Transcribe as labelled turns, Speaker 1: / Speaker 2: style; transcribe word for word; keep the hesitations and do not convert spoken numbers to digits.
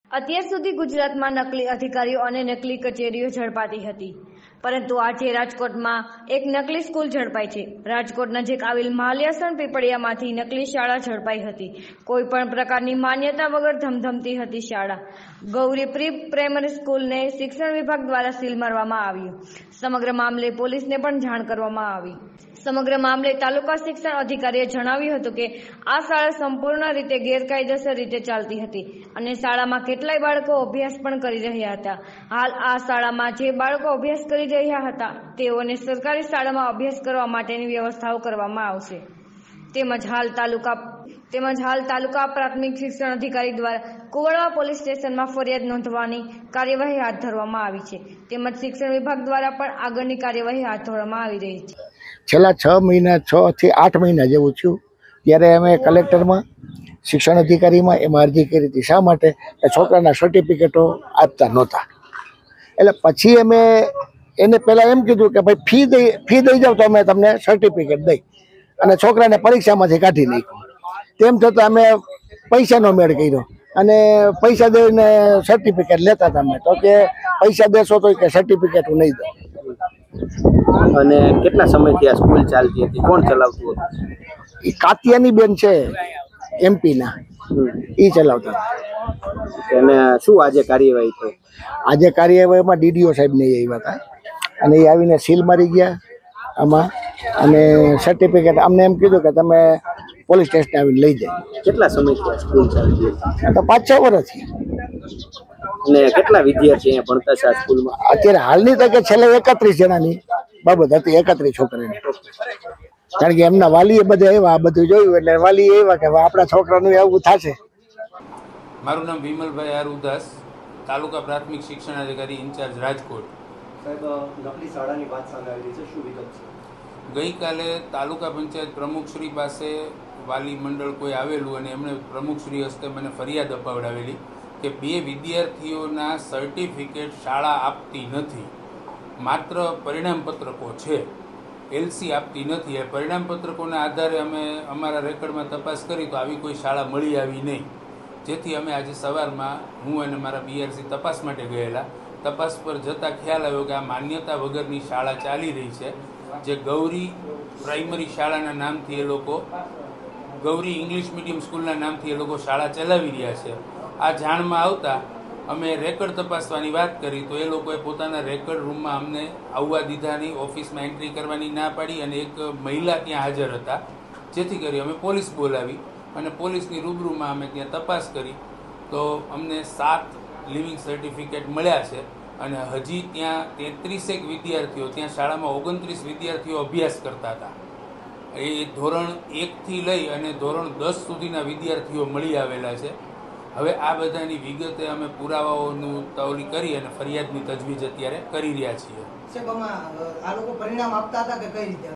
Speaker 1: અત્યાર સુધી ગુજરાતમાં નકલી અધિકારીઓ અને નકલી કચેરીઓ ઝડપાતી હતી, પરંતુ આજે રાજકોટમાં એક નકલી સ્કૂલ ઝડપાઈ છે। રાજકોટ નજીક આવેલ માલ્યાસણ પીપળિયામાંથી નકલી શાળા ઝડપાઈ હતી। કોઈ પણ પ્રકારની માન્યતા વગર ધમધમતી હતી શાળા। ગૌરી પ્રી પ્રાઇમરી સ્કૂલને શિક્ષણ વિભાગ દ્વારા સીલ મારવામાં આવ્યું। સમગ્ર મામલે પોલીસને પણ જાણ કરવામાં આવી। સમગ્ર મામલે તાલુકા શિક્ષણ અધિકારીએ જણાવ્યું હતું કે આ શાળા સંપૂર્ણ રીતે ગેરકાયદેસર રીતે ચાલતી હતી અને શાળામાં કેટલાય બાળકો અભ્યાસ પણ કરી રહ્યા હતા। હાલ આ શાળામાં જે બાળકો અભ્યાસ કરી રહ્યા હતા તેઓને સરકારી શાળામાં અભ્યાસ કરવા માટેની વ્યવસ્થાઓ કરવામાં આવશે। તેમજ હાલ તાલુકા તેમજ હાલ તાલુકા પ્રાથમિક શિક્ષણ અધિકારી દ્વારા કુવાડવા પોલીસ સ્ટેશનમાં ફરિયાદ નોંધવાની કાર્યવાહી હાથ ધરવામાં આવી છે। તેમજ શિક્ષણ વિભાગ દ્વારા પણ આગળની કાર્યવાહી હાથ ધરવામાં આવી રહી છે।
Speaker 2: છેલ્લા છ મહિના છ થી આઠ મહિના જેવું થયું ત્યારે અમે કલેક્ટરમાં શિક્ષણ અધિકારીમાં એમાં અરજી કરી હતી। શા માટે કે છોકરાના સર્ટિફિકેટો આપતા નહોતા, એટલે પછી અમે એને પહેલાં એમ કીધું કે ભાઈ ફી દઈ ફી દઈ જાવ તો અમે તમને સર્ટિફિકેટ દઈ અને છોકરાને પરીક્ષામાંથી કાઢી નાખ્યો। તેમ છતાં અમે પૈસાનો મેળ કર્યો અને પૈસા દઈને સર્ટિફિકેટ લેતા હતા। અમે તો કે પૈસા દેશો તો કે સર્ટિફિકેટ હું નહીં દઉં।
Speaker 3: અને કેટલા સમયથી આ સ્કૂલ ચાલતી હતી, કોણ ચલાવતું હતું?
Speaker 2: એ કાતિયાની બેન છે એમપીના, એ ચલાવતા હતા।
Speaker 3: અને શું આજે કાર્યવાહી થઈ?
Speaker 2: આજે કાર્યવાહીમાં ડીડીઓ સાહેબ ને આવ્યા હતા અને એ આવીને સીલ મારી ગયા આમાં અને સર્ટિફિકેટ અમને એમ કીધું કે તમે પોલીસ સ્ટેશન આવીને લઈ જાય।
Speaker 3: કેટલા સમયથી આ સ્કૂલ ચાલતી હતી?
Speaker 2: તો પાંચ છ વર્ષથી।
Speaker 3: અને કેટલા વિદ્યાર્થી અહીંયા ભણતા છે આ સ્કૂલમાં?
Speaker 2: અત્યારે હાલની તકે છેલ્લે એકત્રીસ જણાની બાબત હતી, એકત્રીસ છોકરાની। કારણ કે એમના વાલીએ બધે આવ્યા, આ બધું જોયું એટલે વાલી એવા કે આપણા છોકરાનું એવું થશે।
Speaker 4: મારું નામ વિમલભાઈ આર ઉદાસ, તાલુકા પ્રાથમિક શિક્ષણ અધિકારી ઇન્ચાર્જ રાજકોટ।
Speaker 3: સાહેબ, નકલી શાળાની વાત સામે આવી છે, શું વિગત છે?
Speaker 4: ગઈકાલે તાલુકા પંચાયત પ્રમુખશ્રી પાસે વાલી મંડળ કોઈ આવેલું અને એમણે પ્રમુખશ્રી હસ્તે મને ફરિયાદ અપાવડાવેલી કે બે વિદ્યાર્થીઓના સર્ટિફિકેટ શાળા આપતી નથી, માત્ર પરિણામપત્રકો છે, એલસી આપતી નથી। એ પરિણામપત્રકોના આધારે અમે અમારા રેકર્ડમાં તપાસ કરી તો આવી કોઈ શાળા મળી આવી નહીં, જેથી અમે આજે સવારમાં હું અને મારા બીઆરસી તપાસ માટે ગયેલા। તપાસ પર જતાં ખ્યાલ આવ્યો કે આ માન્યતા વગરની શાળા ચાલી રહી છે, જે ગૌરી પ્રાઇમરી શાળાના નામથી એ લોકો ગૌરી ઇંગ્લિશ મીડિયમ સ્કૂલના નામથી એ લોકો શાળા ચલાવી રહ્યા છે। આ જાણમાં આવતા અમે રેકર્ડ તપાસવાની વાત કરી તો એ લોકોએ પોતાના રેકર્ડ રૂમમાં અમને આવવા દીધા નહીં, ઓફિસમાં એન્ટ્રી કરવાની ના પાડી અને એક મહિલા ત્યાં હાજર હતા, જેથી કરી અમે પોલીસ બોલાવી અને પોલીસની રૂબરૂમાં અમે ત્યાં તપાસ કરી તો અમને સાત લિવિંગ સર્ટિફિકેટ મળ્યા છે અને હજી ત્યાં તેત્રીસેક વિદ્યાર્થીઓ, ત્યાં શાળામાં ઓગણત્રીસ વિદ્યાર્થીઓ અભ્યાસ કરતા હતા। એ ધોરણ એકથી લઈ અને ધોરણ દસ સુધીના વિદ્યાર્થીઓ મળી આવેલા છે। હવે આ બધાની વિગતે અમે પુરાવાઓનું તૌલી કરી અને ફરિયાદની તજવીજ અત્યારે કરી રહ્યા છીએ।
Speaker 5: સાહેબ, આ લોકો પરિણામ આપતા હતા કે કઈ રીતે?